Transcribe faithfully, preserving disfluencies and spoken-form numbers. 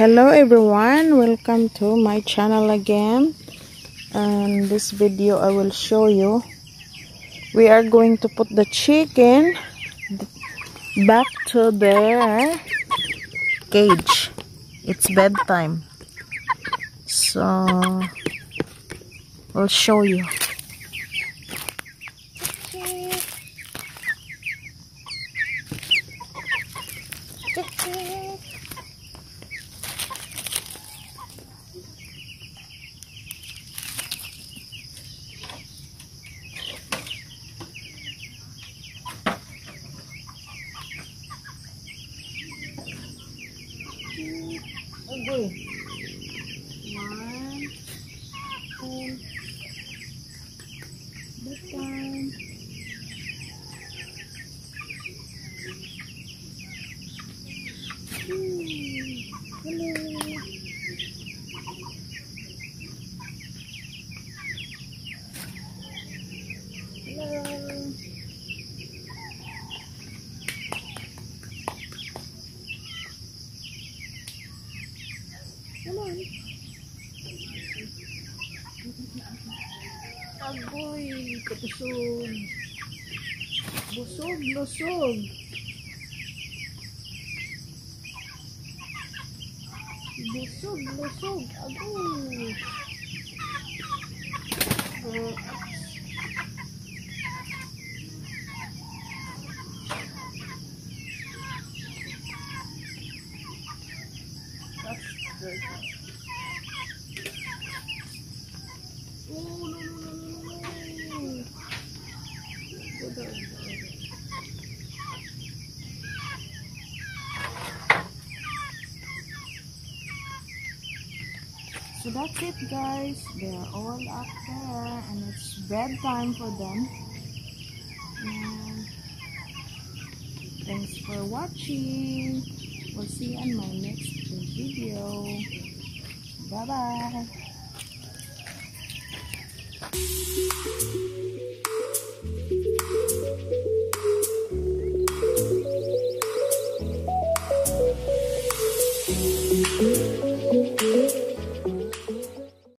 Hello everyone, welcome to my channel again. And this video I will show you, we are going to put the chicken back to their cage. It's bedtime, so I'll show you. Okay. One, two, bedtime. Hello. Hello. Come on. Agoy, kapusog. Busog, lusog. Busog, lusog. Agoy. Uh, That's good. Oh, no, no, no, no, no. Good, good. So that's it, guys. They are all up there and it's bedtime for them. And thanks for watching. We'll see you on my next video. Bye bye.